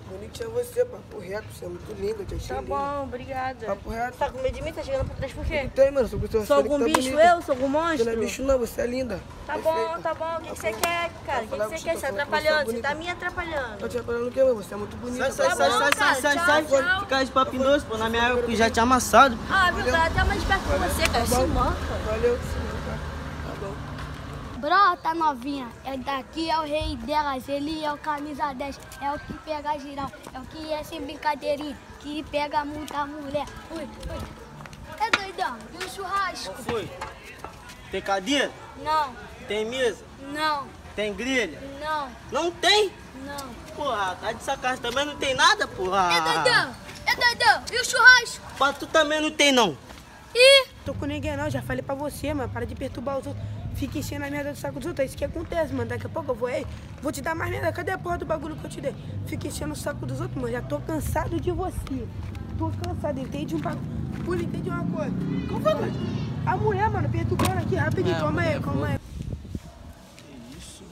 Bonitinha você, papo reto, você é muito linda, te achei Tá linda. bom, obrigada. Papo reto. Tá com medo de mim? Tá chegando por trás por quê? Não tem, mano, sou gostosura. Sou algum bicho eu? Sou algum monstro? Você não é bicho não, você é linda. Tá Perfeita. bom, tá bom. O que você quer, cara? O que você quer? Você tá atrapalhando? Você tá me atrapalhando. Tô te atrapalhando o quê, mano? Você é muito bonita. Sai, Tchau, tchau. Fica de papo doce, pô. Na minha época já tinha amassado. Ah, viu? Tá até mais perto com você, cara. Se manca. Valeu, sim, cara. Tá bom. Bro, tá novinha. É daqui, é o rei delas. Ele é o camisa 10. É o que pega girão. É o que é sem brincadeirinha. Que pega muita mulher. Ui, ui. É doidão. E o churrasco? Qual foi? Tem cadeira? Não, Tem mesa? não, Tem grelha? não, Não tem? não. Porra, tá de sacanagem também, não tem nada, porra. É doidão. É doidão. E o churrasco? Mas tu também não tem, não. Ih, Tô com ninguém não, já falei pra você, mano. Para de perturbar os outros. Fica enchendo a merda do saco dos outros. É isso que acontece, mano. Daqui a pouco eu vou aí. Vou te dar mais merda. Cadê a porra do bagulho que eu te dei? Fica enchendo o saco dos outros, mano. Já tô cansado de você. Tô cansado, entende um bagulho. Pula, entende uma coisa. Qual foi, mano? A mulher, mano, perturbando aqui rapidinho. Calma aí, calma aí. Que isso?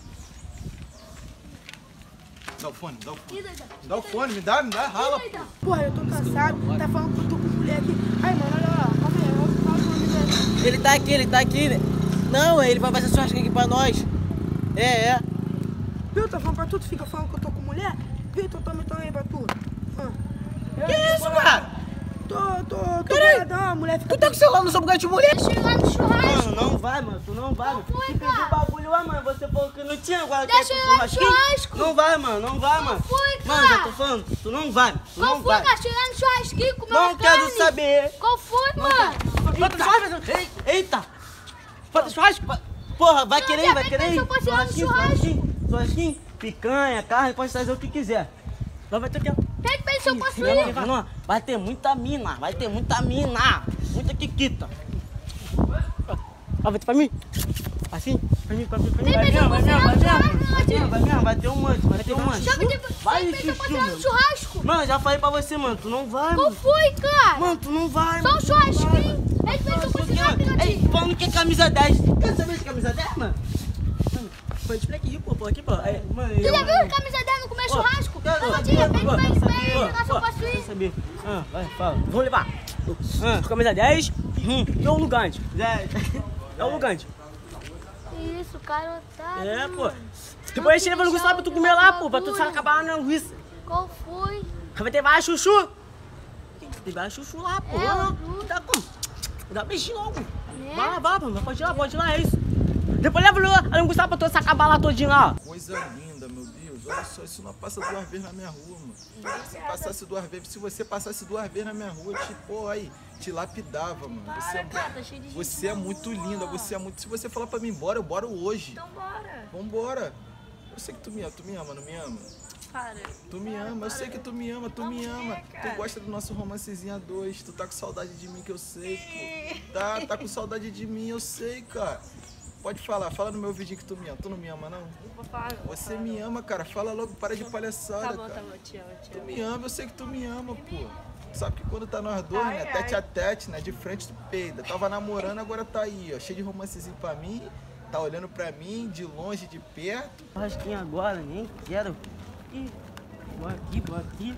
Dá o fone, dá o fone. ih, doidão. Dá o fone, me dá, rala. Ih, doidão. Porra, eu tô cansado. Tá falando que eu tô com mulher aqui. Ai, mano, olha lá. Calma aí. Eu falo com ele aí. Ele tá aqui, né? Não, ele vai fazer churrasco aqui pra nós. É. Viu? Tá falando pra tu, tu fica falando que eu tô com mulher? Vitor, toma então aí pra tu. Que isso, cara? Tô boladão, a mulher fica... Tu tá com o celular no seu lugar de mulher? Deixa eu ir lá no churrasco. Mano, não vai, mano. Tu não vai, mano. foi, Tu fez cara? o bagulho lá, mano. Você falou que não tinha, agora Deixa quer eu ir ir pro lá no churrasquinho? churrasco. Não vai, mano. Não vai, mano. foi, Mano, já cara? tô falando. Tu não vai. Tu Qual não foi, vai. cara? Deixa eu ir lá no churrasquinho comer Não uma quero carne. saber. Qual foi, mano? Bota churrasco. Eita. Bota churrasco. Porra, vai Não, querer, já vai vem querer. pensar, eu posso ir lá no Churrasquinho. Picanha, carne, pode trazer o que quiser. Nós vai ter que... Pede pra ele se eu posso ir. Não, vai ter muita mina. Muita quiquita. Ó, vai ter pra mim? Assim? Pra mim. Tem pra eu posso ir lá no churrasco. Vai ter um monte. Já que tem pra eu posso ir lá no churrasco. Mano, já falei pra você, mano. Tu não vai, Qual mano. foi, cara? Mano, tu não vai, Só mano. um churrasquinho. Pede pra ele se eu posso ir lá, Ei, Pinotinho. falando que é camisa 10. Quer saber de camisa 10, mano? Foi explica aqui, pô. Aqui, pô. Mano, Tu já viu camisa 10 não comer churrasco? Pinotinho, pede pra ele perguntar se eu posso ir. Saber. Vai, fala. Vou levar. Camisa 10 e o Lugante. É o Lugante. Isso, cara otário. É, pô. mano. Depois a gente leva linguiça lá pra tu comer lá, pô. Pra tu acabar na linguiça. Qual foi? Vai ter várias chuchu. Tem várias chuchu lá, pô. É, Não, Dudu. dá como? Dá beijinho logo. Né? Vai lá, mano. Pode ir lá, é isso. Depois leva a linguiça lá pra tu acabar lá todinho lá. Coisa linda, meu Deus. Olha só, isso não passa 2 vezes na minha rua, mano. Se você passasse 2 vezes na minha rua, te lapidava, mano. Cara, tá cheio de gente. Você é muito linda, Se você falar pra mim embora, eu boro hoje. Então bora. Vambora. Eu sei que tu me ama, não me ama? Para. Tu me ama, eu sei que tu me ama. cara. Tu gosta do nosso romancezinho a 2. Tu tá com saudade de mim, que eu sei, pô. Tá com saudade de mim, eu sei, cara. Pode falar, fala no meu vídeo que tu me ama. Tu não me ama, não? Vou falar. Você me ama, cara. Fala logo, para de palhaçada, Tá cara. bom, te amo. Tu me ama, eu sei que tu me ama, pô. Sabe que quando tá nós dois, né? Ai. Tete a tete, né? De frente tu peida. Tava namorando, agora tá aí, ó. Cheio de romancezinho pra mim. Tá olhando pra mim, de longe, de perto. Churrasquinho agora, nem quero. Ih, vou aqui.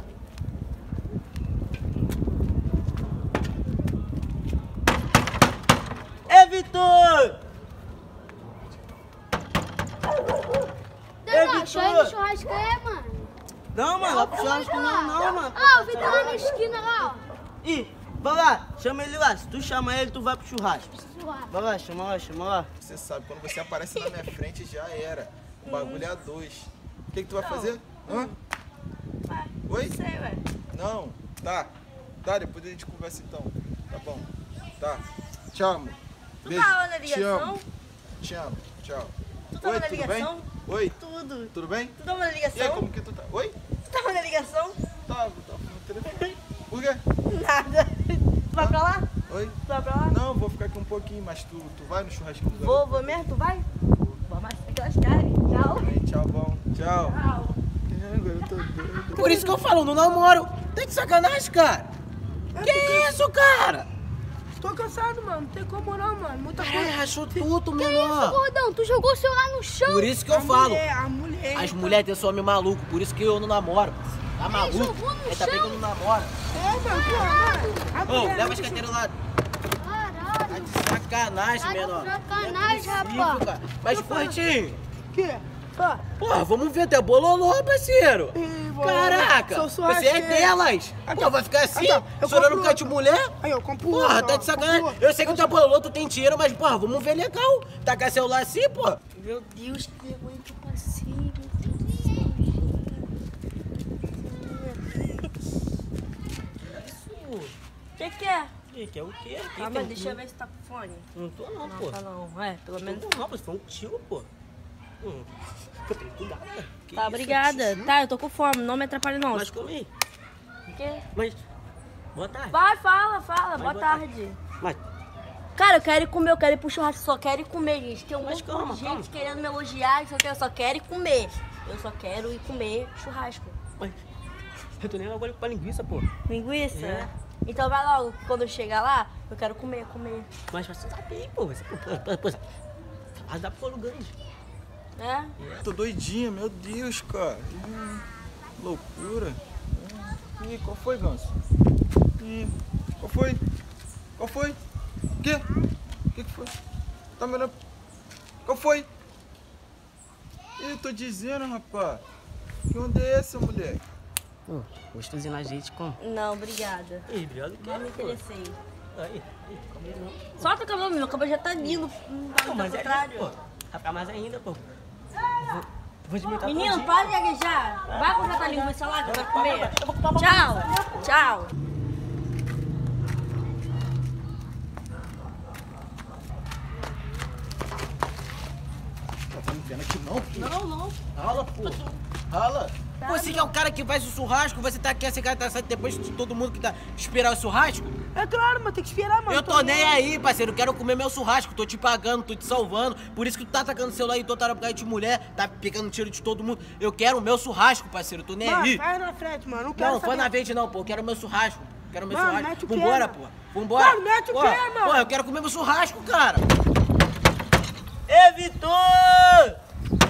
Ei, Vitor! Deu, Vitor. show de churrasco aí, mano. Não, mano, lá pro churrasco não, mano. Ó, o Vitor lá na esquina lá, ó. Ih, vai lá, chama ele lá. Se tu chamar ele, tu vai pro churrasco. Churrasco. Vai lá, chama lá. Você sabe, quando você aparece na minha frente, já era. O bagulho é a 2. O que tu vai fazer? Hã? Oi? Não sei, velho. Não. Tá, depois a gente conversa então. Tá bom. Tá. Te amo. Tu Beijo. tava na Te ligação? amo. Te amo. Tchau. Tu tava Oi, na tudo ligação? bem? Oi, Tudo. tudo bem? Tu tava na E aí, ligação? como que tu tá? Oi? Tu tava na ligação? Tava no telefone. Por quê? Nada. Tu vai pra lá? Oi? Tu vai pra lá? Não, vou ficar aqui um pouquinho, mas tu vai no churrasquinho do Vou mesmo? Tu vai? Vou mais aquelas caras. Tchau. Bem, tchau, bom. Tchau. Tchau. Agora eu tô doido. Por isso que eu falo, não namoro. Tem de sacanagem, cara. Que isso, cara? Tô cansado, mano. Não tem como não, mano. Muita Ai, coisa. rachou tudo, Que isso, menor. gordão? Tu jogou o celular no chão? Por isso que eu falo. A mulher. As mulheres têm esse homem maluco, por isso que eu não namoro. Tá maluco? Ele tá pegando namora. Ô, leva as carteiras lá. Caralho. Tá de sacanagem, Tá de menor. sacanagem, Não é possível, rapaz. cara. Mas, Fortinho. Que? Porra, vamos ver até bololô, parceiro. Caraca, Sou você é churrasqueiro. delas. Aqui, Pô, vai ficar assim? aqui, ó, eu Chorando compro por causa de mulher? Aí, eu compro Porra, outro, tá ó, de sacanagem. compro outro. Eu sei que tu é bololô, tu tem dinheiro, mas, porra, vamos ver legal. Tacar celular assim, pô. Meu Deus, que vergonha que eu passei, meu Deus do céu. Que é? Que é o quê? Ah, mas deixa eu ver se tá com fone. Não tô não, Não, pô. tá não. É, pelo menos. Não, mas foi um tio, pô. Eu tenho cuidado, né? Que Tá, isso, obrigada. tio? Tá, eu tô com fome, não me atrapalhe não. Mas calma aí. O quê? Mas, boa tarde. Vai, fala. Boa boa tarde. Mas, Cara, eu quero ir comer, eu quero ir pro churrasco, só quero ir comer, gente. Tem um Mas monte calma, de gente calma. querendo me elogiar, eu só quero ir comer. Eu só quero ir comer churrasco. mas, eu tô nem agora com a linguiça, pô. Linguiça? É. Então vai logo, que quando eu chegar lá, eu quero comer. Mas você sabe aí, pô. Você, pô, mas dá pro Foro Grande. É? Tô doidinha, meu Deus, cara. Loucura. Ih, qual foi, Ganso? Ih, qual foi? Qual foi? O quê? O que foi? Tá me olhando? Qual foi? Ih, tô dizendo, rapaz. Que onda é essa, moleque? Pô, gostosinho na gente com... Não, obrigada. Ih, obrigado que Não me interessei. Aí, calma aí, não. Solta o cabelo, meu cabelo já tá lindo. Pô, mas é contrário. pô. Vai ficar mais ainda, pô. Vou desmitar Menino, para de gaguejar. Vai contratar a linguiça lá que eu quero comer. Tchau, tchau. Tá me vendo aqui não, filho? Não. Rala, pô. Rala. Você que é o cara que faz o churrasco, você tá aqui, esse cara tá saindo depois de todo mundo que tá esperar o churrasco? É claro, mas tem que esperar, mano. Eu tô nem aí, parceiro, eu quero comer meu churrasco, tô te pagando, tô te salvando, por isso que tu tá atacando o celular aí toda hora por causa de mulher, tá pegando tiro de todo mundo. Eu quero o meu churrasco, parceiro, tô nem Mano, aí. faz na frente, mano. Não quero Não, foi saber. na frente não, pô, eu quero o meu churrasco, quero o meu Mano, churrasco. mete o pé, Vambora, mano. pô, vambora. Mano, mete o Pô, pé, mano. Pô, eu quero comer meu churrasco, cara. Ei, Vitor!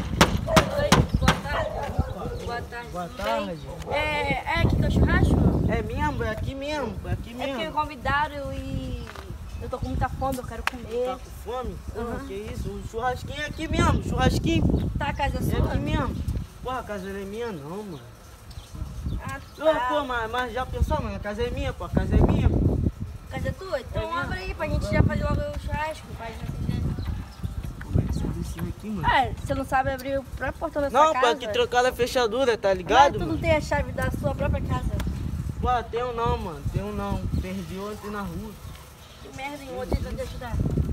Boa tarde. É aqui que é o churrasco? É mesmo, é aqui mesmo, é aqui É mesmo. porque me convidaram e eu tô com muita fome, eu quero Tá comer. com fome? Porra, que isso? O churrasquinho é aqui mesmo, churrasquinho. Tá, a casa É sua? aqui mesmo. Porra, a casa não é minha não, mano. Ah, Ô, tá. pô, mas já pensou, mano? A casa é minha, pô, a casa é minha. A casa é tua? Então abre aí pra gente já fazer logo o churrasco. Faz assim, Como é que sobe isso aqui, mano? Ah, você não sabe abrir o próprio portão da sua Não, casa? pô, que trocar a fechadura, tá Mas ligado, tu não mano? tem a chave da sua própria casa. Pô, tenho não, mano, tenho não. Perdi ontem na rua. Que merda, hein? Vou tentar te ajudar.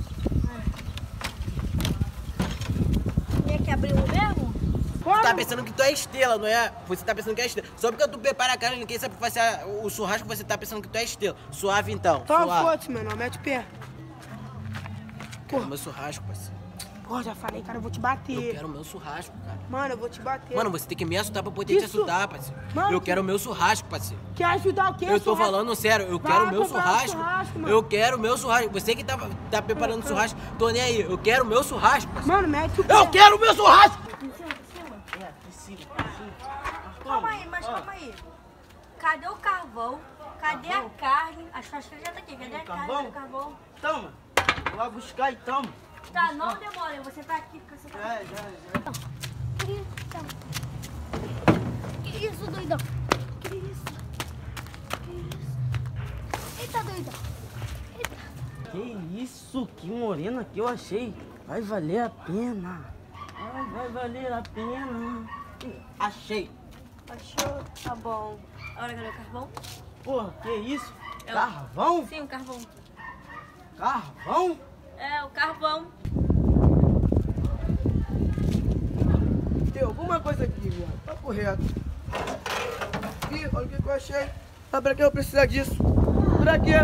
Tinha que abrir um mesmo? Tu tá pensando que tu é estrela, não é? Você tá pensando que é estrela. Só porque tu prepara a cara e ninguém sabe fazer o churrasco, você tá pensando que tu é estrela. Suave então, Então, suave. foda-se, mano. Mete o pé. Quero meu churrasco, parceiro. Pô, já falei, cara, eu vou te Eu bater. quero meu churrasco, cara. Mano, eu vou te bater. Mano, você tem que me ajudar pra poder te Isso. ajudar, parceiro. Mano, Eu que- quero meu churrasco, parceiro. Quer ajudar o quê? Eu tô churrasco? falando sério, eu Vai quero meu comprar um churrasco. churrasco, mano. Eu quero meu churrasco. Você que tá preparando o churrasco, tô nem aí. Eu quero meu churrasco, parceiro. Mano, mete o pé. Eu quero meu churrasco! É, precisa. Calma aí, mas calma aí. Cadê o carvão? Cadê a carne? A churrasqueira já tá aqui. Cadê a carne? carvão? Cadê o carvão? Toma. Vou lá buscar então. Tá, não demora. Você tá aqui porque você tá aqui. Já. Que isso, doidão? Que isso? Eita, doidão. Que isso, que morena que eu achei. Vai valer a pena. Vai valer a pena. Achei. Achou? Tá bom. Agora cadê o carvão? Porra, que isso? É o- Carvão? Sim, o carvão. Carvão? É, o carvão. Tem alguma coisa aqui, viado. Tá correto. Ih, olha o que eu achei. Sabe pra que eu precisar disso? Pra quê?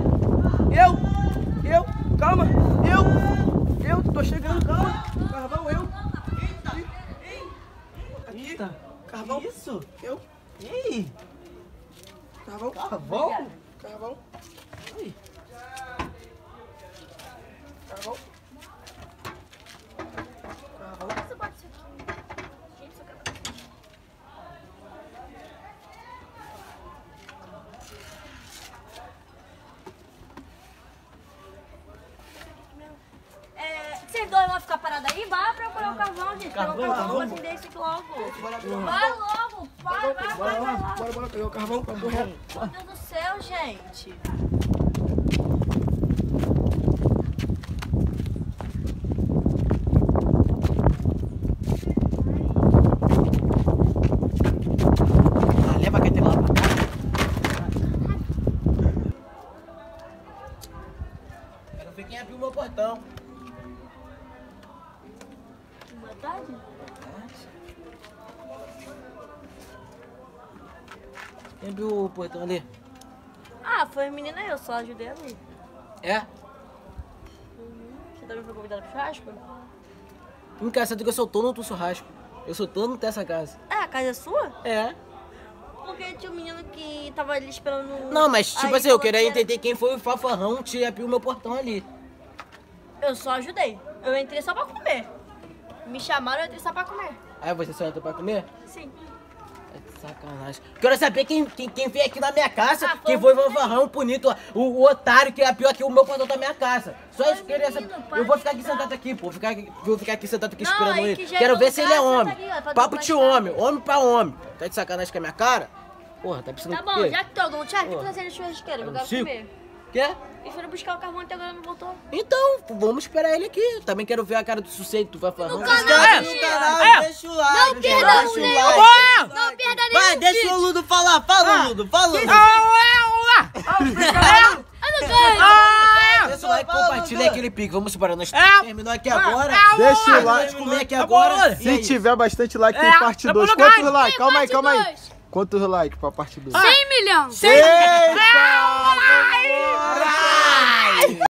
Calma. Eu tô chegando, calma. Carvão, eu. Aqui. Eita. Carvão. Que isso? Eu. Ei. Carvão. Carvão? Carvão. Ui. Carvão. Carvão. Você bate isso aqui. Gente, isso aqui parada aí, vai procurar o carvão, gente. Pega o carvão, assim, desse logo. Vai logo, vai lá. Bora pegar o carvão pra correr. Meu Deus do céu, gente. Leva a carteira lá pra cá. Quero ver quem abriu o meu portão. Boa tarde. Quem abriu o portão ali? Ah, foi a menina aí, eu só ajudei ali. É? Você também foi convidada pro churrasco? Engraçado que eu sou dono do churrasco. Eu sou dono dessa casa. É, a casa é sua? É. Porque tinha um menino que tava ali esperando no... Não, mas tipo Aí assim, eu falou queria que era- entender quem foi o fanfarrão que abriu o meu portão ali. Eu só ajudei. Eu entrei só pra comer. Me chamaram, eu entrei só pra comer. Aí você só entrou pra comer? Sim. É de sacanagem. Quero saber quem veio aqui na minha casa, Ah, quem foi foi o o fanfarrão bonito, o otário que abriu aqui o meu portão da minha casa. Só Foi isso que eu queria saber. menino, Eu vou ficar aqui pode sentado aqui, pô. Vou ficar aqui sentado aqui Não, esperando aí ele. que já Quero é ver se ele é lugar, homem. senta ali, ó, pra Papo tu de gostar. homem pra homem. Tá de sacanagem com a minha cara? Porra, tá precisando Tá do bom, quê? já que tô, não tinha que Pô. tu fazendo churrasqueira, eu quero Chico. comer. Quer? Eles foram buscar o carvão até agora não voltou. Então, vamos esperar ele aqui. Também quero ver a cara do suceito do fanfarrão. Deixa o like, deixa o like. Não perda deixa um o nenhum. like. Não perda nenhum Vai, deixa vídeo. o Ludo falar. Fala, Ludo. Fala, Ludo. Eu não ganho. Deixa o like, compartilha aquele pique. Vamos embora. Nós terminou aqui agora. Deixa o Vamos like. comer aqui agora. E Se é isso. tiver bastante like, tem parte 2. Quantos likes? Calma aí. Quantos likes pra parte 2? 100 milhões. Eita!